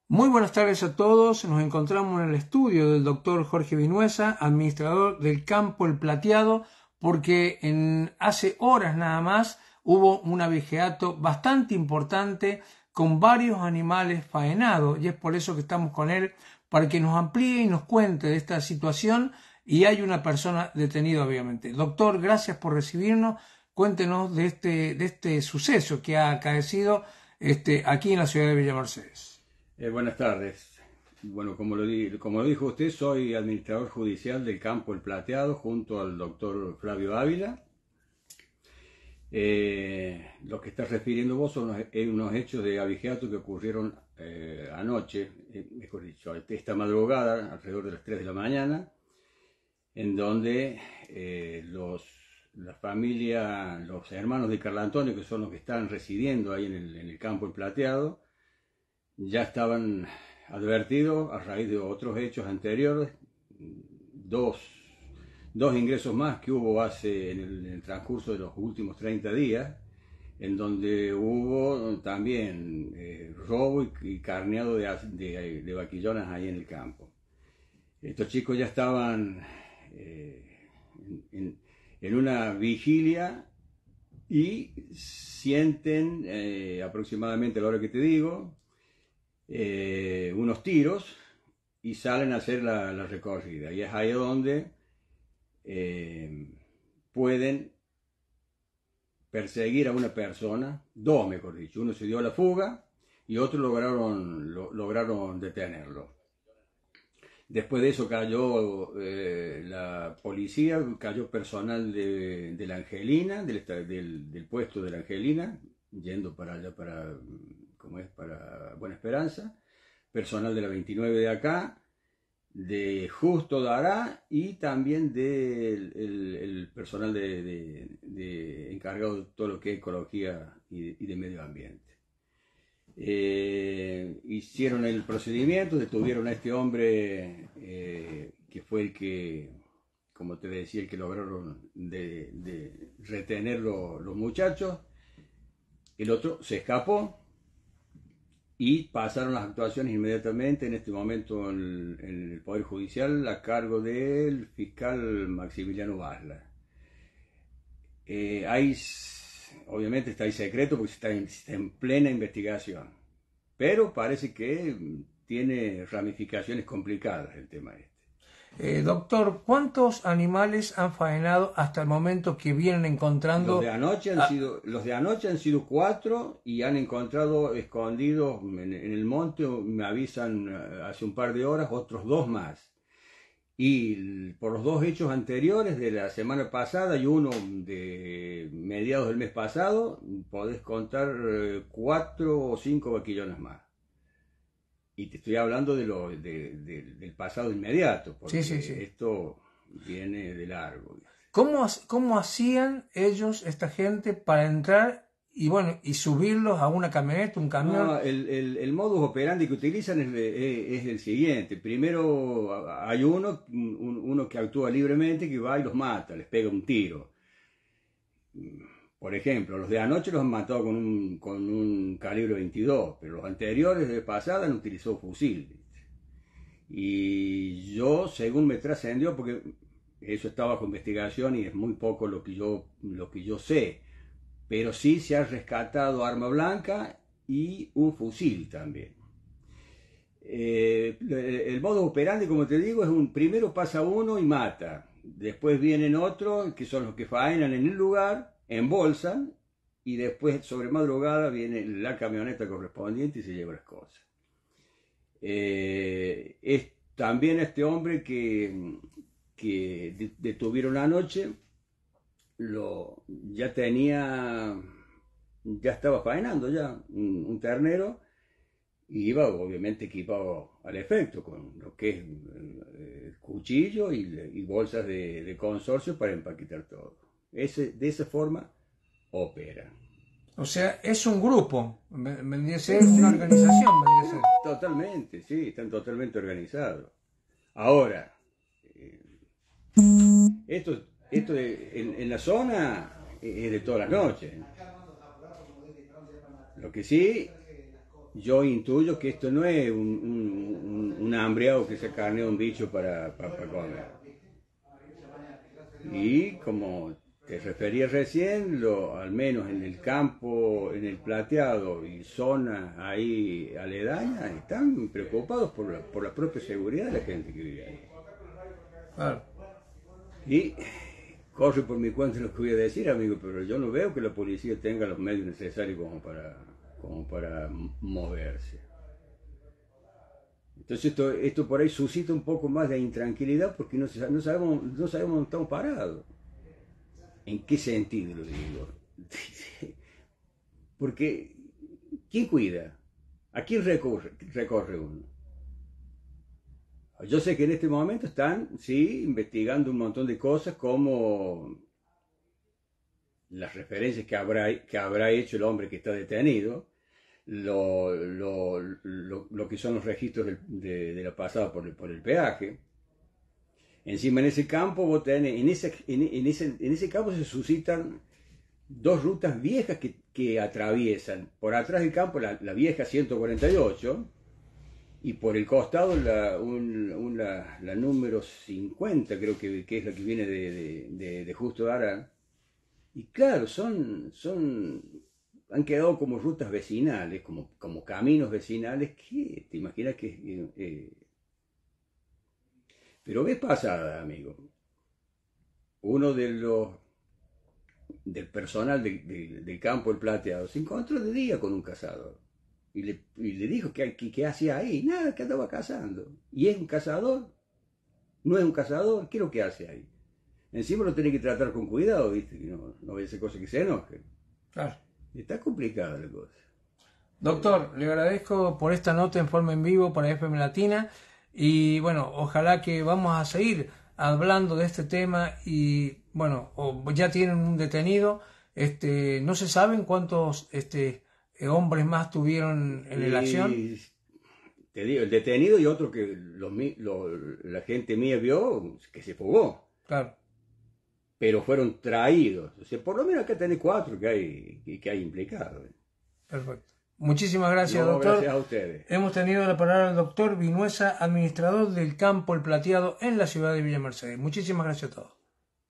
Muy buenas tardes a todos. Nos encontramos en el estudio del doctor Jorge Vinuesa, administrador del Campo El Plateado, porque hace horas nada más hubo un abigeato bastante importante con varios animales faenados, y es por eso que estamos con él, para que nos amplíe y nos cuente de esta situación, y hay una persona detenida obviamente. Doctor, gracias por recibirnos. Cuéntenos de este suceso que ha acaecido aquí en la ciudad de Villa Mercedes. Buenas tardes. Bueno, como lo dijo usted, soy administrador judicial del Campo El Plateado junto al doctor Flavio Ávila. Lo que estás refiriendo vos son unos hechos de abigeato que ocurrieron anoche, mejor dicho, esta madrugada, alrededor de las 3 de la mañana, en donde la familia, los hermanos de Carlos Antonio, que son los que están residiendo ahí en el Campo El Plateado, ya estaban advertidos a raíz de otros hechos anteriores, dos ingresos más que hubo en el transcurso de los últimos 30 días, en donde hubo también robo y carneado de vaquillonas ahí en el campo. Estos chicos ya estaban en una vigilia y sienten aproximadamente a la hora que te digo, unos tiros y salen a hacer la recorrida, y es ahí donde pueden perseguir a una persona, dos mejor dicho. Uno se dio a la fuga y otro lograron detenerlo. Después de eso cayó la policía, cayó personal de la Angelina, del puesto de la Angelina, yendo para allá para Buena Esperanza, personal de la 29 de acá, de Justo Dará, y también el personal encargado de todo lo que es ecología y de medio ambiente. Hicieron el procedimiento, detuvieron a este hombre que fue el que, como te decía, el que lograron de retener los muchachos. El otro se escapó y pasaron las actuaciones inmediatamente en este momento en el Poder Judicial a cargo del fiscal Maximiliano Basla. Obviamente está ahí secreto porque está en plena investigación, pero parece que tiene ramificaciones complicadas el tema este. Doctor, ¿cuántos animales han faenado hasta el momento que vienen encontrando? Los de anoche han sido 4 y han encontrado escondidos en el monte, me avisan hace un par de horas, otros 2 más. Y por los 2 hechos anteriores de la semana pasada y uno de mediados del mes pasado, podés contar 4 o 5 vaquillones más. Y te estoy hablando del pasado inmediato, porque sí. Esto viene de largo. ¿Cómo hacían ellos, esta gente, para entrar y subirlos a una camioneta, un camión? No, el modus operandi que utilizan es el siguiente. Primero hay uno que actúa libremente, que va y los mata, les pega un tiro. Por ejemplo, los de anoche los han matado con un calibre 22, pero los anteriores de pasada han utilizado fusil. Y yo, según me trascendió, porque eso está bajo investigación y es muy poco lo que yo sé, pero sí se ha rescatado arma blanca y un fusil también. El modo operandi, como te digo, es primero pasa uno y mata, después vienen otros que son los que faenan en el lugar, embolsan, y después sobre madrugada viene la camioneta correspondiente y se lleva las cosas. También este hombre que detuvieron anoche, ya estaba faenando ya un ternero, y iba obviamente equipado al efecto con lo que es cuchillo y bolsas de consorcio para empaquetar todo. De esa forma opera. O sea, es un grupo, vendría a ser una organización, vendría a ser. Totalmente, sí, están totalmente organizados. Ahora, esto en la zona es de todas las noches. Lo que sí, yo intuyo que esto no es un hambreado que se carnea un bicho para comer. Y como te refería recién, al menos en el campo, en el Plateado y zonas ahí aledañas, están preocupados por la propia seguridad de la gente que vive ahí. Claro. Y corre por mi cuenta lo que voy a decir, amigo, pero yo no veo que la policía tenga los medios necesarios como para moverse. Entonces esto por ahí suscita un poco más de intranquilidad porque no sabemos dónde estamos parados. ¿En qué sentido lo digo? Porque ¿quién cuida? ¿A quién recorre uno? Yo sé que en este momento están, sí, investigando un montón de cosas como las referencias que habrá hecho el hombre que está detenido, lo que son los registros de la pasada por el peaje. Encima en ese campo vos tenés, en ese campo se suscitan dos rutas viejas que atraviesan. Por atrás del campo la vieja 148 y por el costado la número 50, creo que es la que viene de Justo de Arán. Y claro, han quedado como rutas vecinales, como caminos vecinales que te imaginas que... Pero vez pasada, amigo, uno del personal del campo El Plateado se encontró de día con un cazador y le dijo que hacía ahí. Nada, que andaba cazando. ¿Y es un cazador? ¿No es un cazador? ¿Qué es lo que hace ahí? Encima lo tiene que tratar con cuidado, ¿viste? Que no vaya a ser cosa que se enoje. Claro. Está complicada la cosa. Doctor, le agradezco por esta nota en forma en vivo para FM Latina y bueno, ojalá que vamos a seguir hablando de este tema y bueno, ya tienen un detenido, no se saben cuántos hombres más tuvieron en la acción. Te digo, el detenido y otro que la gente mía vio que se fugó. Claro. Pero fueron traídos. O sea, por lo menos acá tenés 4 que hay implicados. Perfecto. Muchísimas gracias, No, doctor. Gracias a ustedes. Hemos tenido la palabra del doctor Vinuesa, administrador del campo El Plateado en la ciudad de Villa Mercedes. Muchísimas gracias a todos.